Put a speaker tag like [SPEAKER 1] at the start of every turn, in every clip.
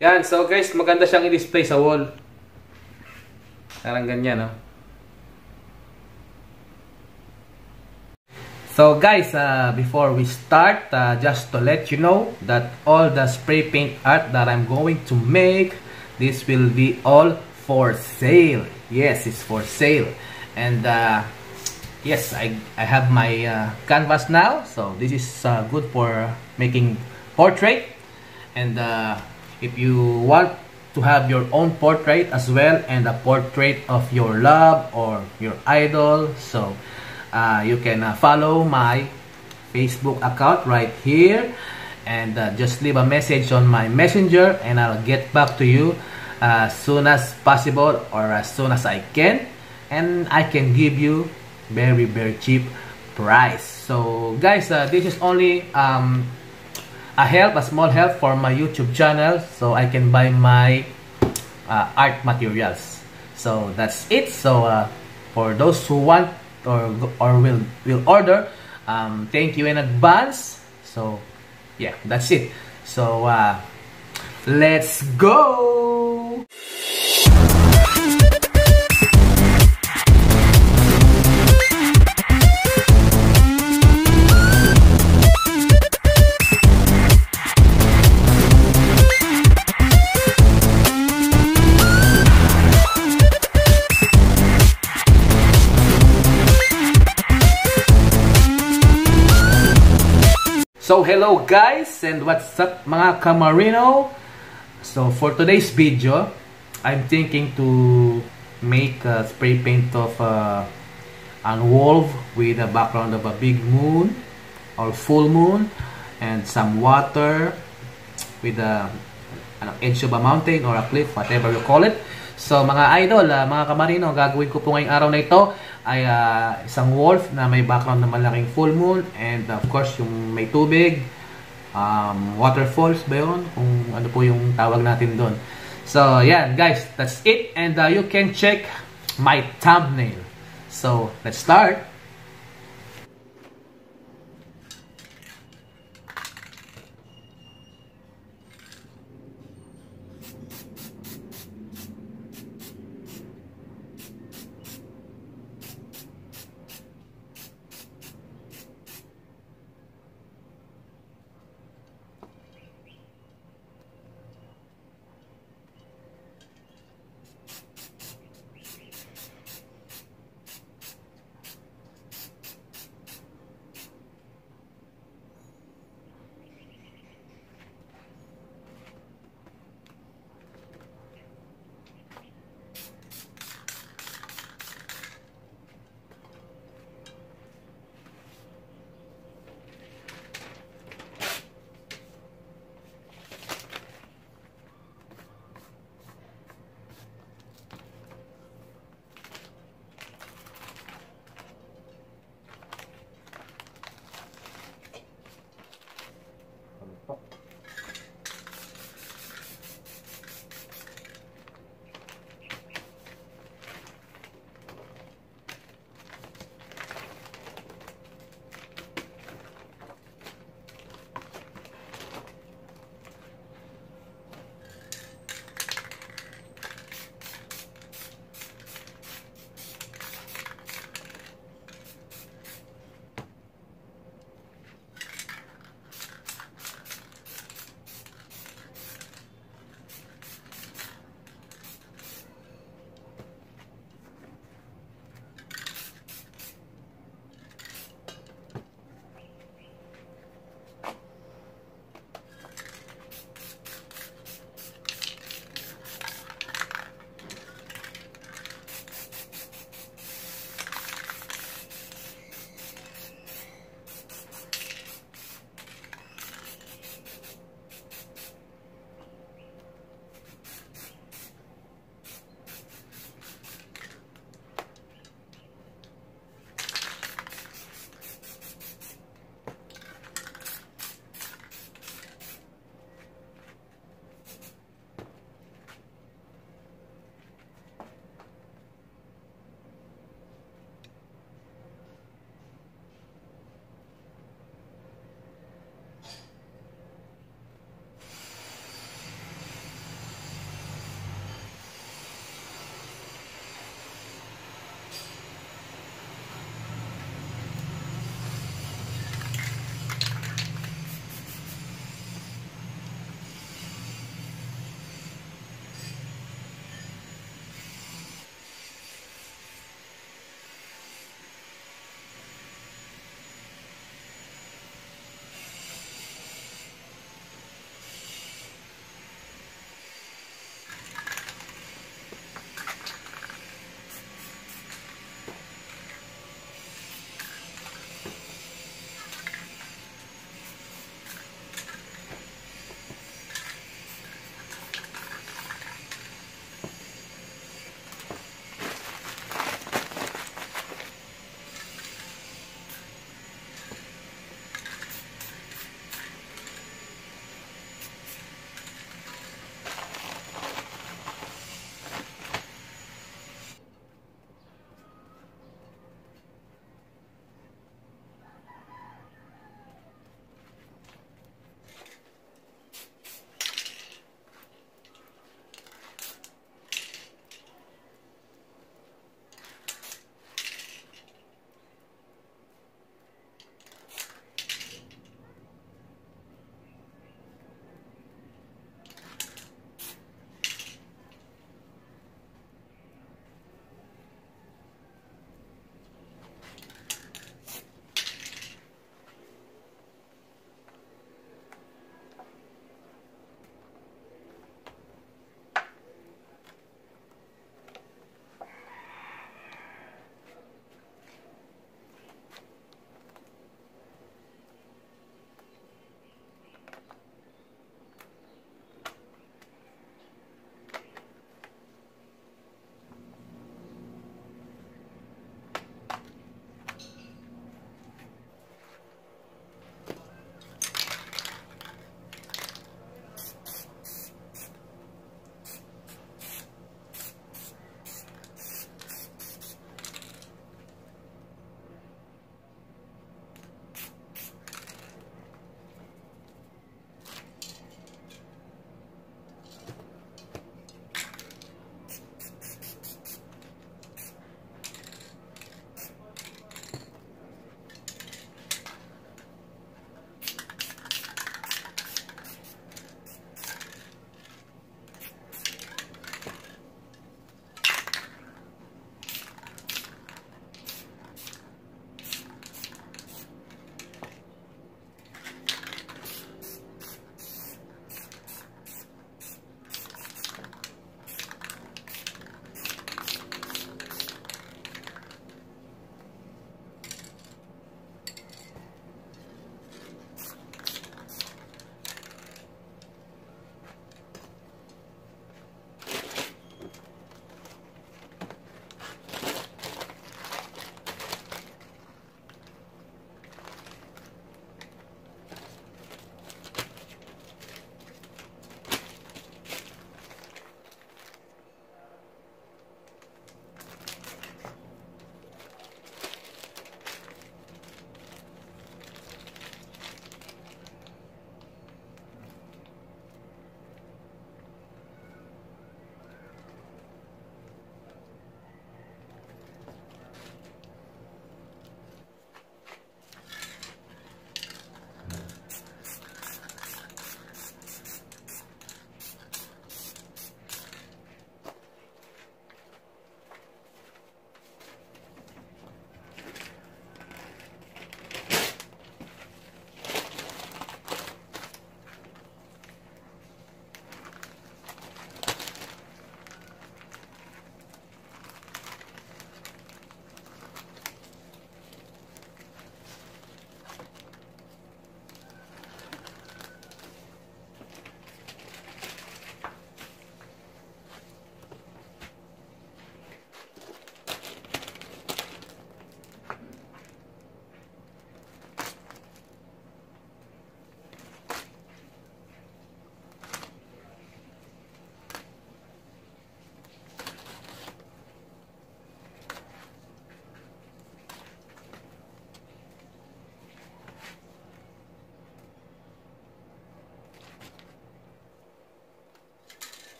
[SPEAKER 1] Yan, so guys, maganda siyang i-display sa wall. Parang ganyan, no? So guys, before we start, just to let you know that all the spray paint art that I'm going to make, this will be all for sale. Yes, it's for sale. And yes, I have my canvas now. So this is good for making portrait. And if you want to have your own portrait as well, and a portrait of your love or your idol, so you can follow my Facebook account right here, and just leave a message on my messenger, and I'll get back to you as soon as possible, or as soon as I can, and I can give you very cheap price. So guys, this is only a small help for my YouTube channel, so I can buy my art materials. So that's it. So for those who want or will order, thank you in advance. So yeah, that's it. So let's go. So hello guys, and what's up mga Kamarino? So for today's video, I'm thinking to make a spray paint of a wolf with a background of a big moon or full moon, and some water with an edge of a mountain or a cliff, whatever you call it. So mga idol, mga Kamarino, gagawin ko po ngayong araw na ito ay isang wolf na may background na malaking full moon, and of course yung may tubig, waterfalls ba yun? Kung ano po yung tawag natin doon. So yan guys, that's it, and you can check my thumbnail. So let's start.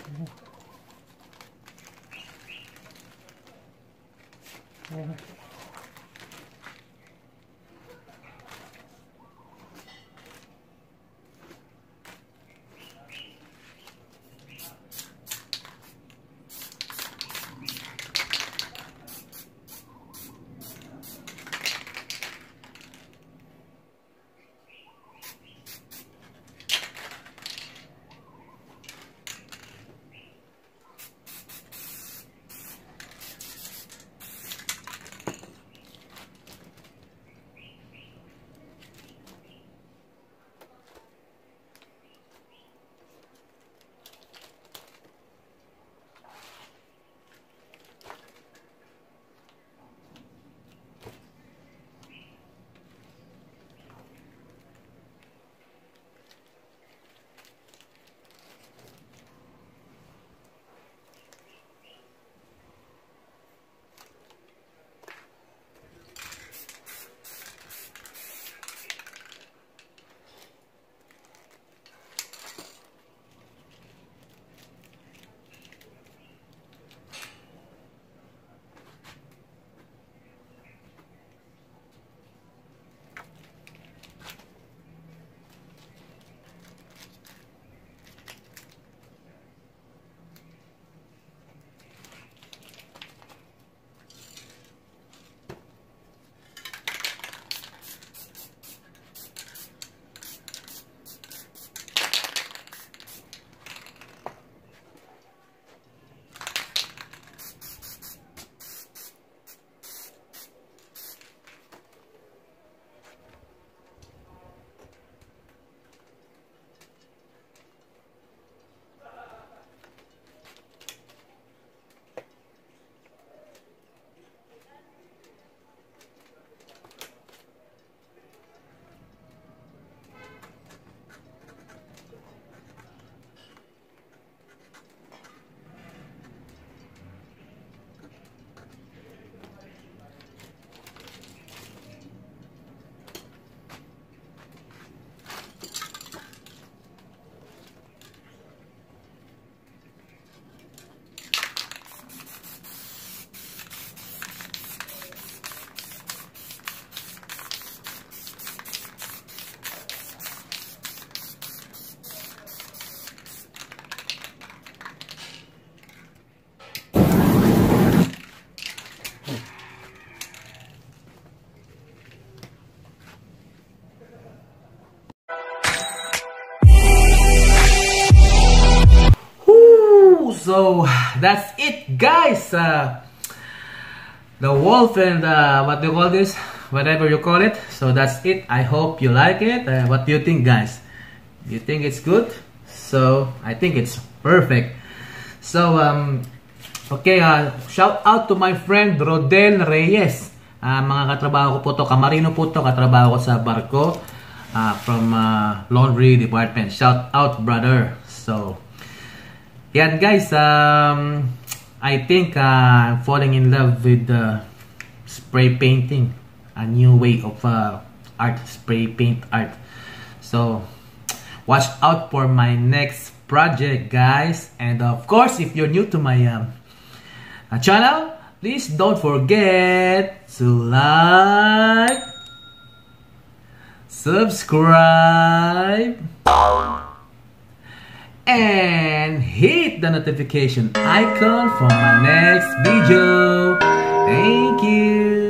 [SPEAKER 1] So that's it, guys. The wolf and what do you call this? Whatever you call it. So that's it. I hope you like it. What do you think, guys? You think it's good? So I think it's perfect. So okay, shout out to my friend Rodel Reyes. Mga katrabaho ko po to, kamarino po to, katrabaho ko sa barko from laundry department. Shout out, brother. So yan, guys, I think I'm falling in love with spray painting, a new way of art, spray paint art. So watch out for my next project, guys. And of course, if you're new to my channel, please don't forget to like, subscribe, and hit the notification icon for my next video. Thank you.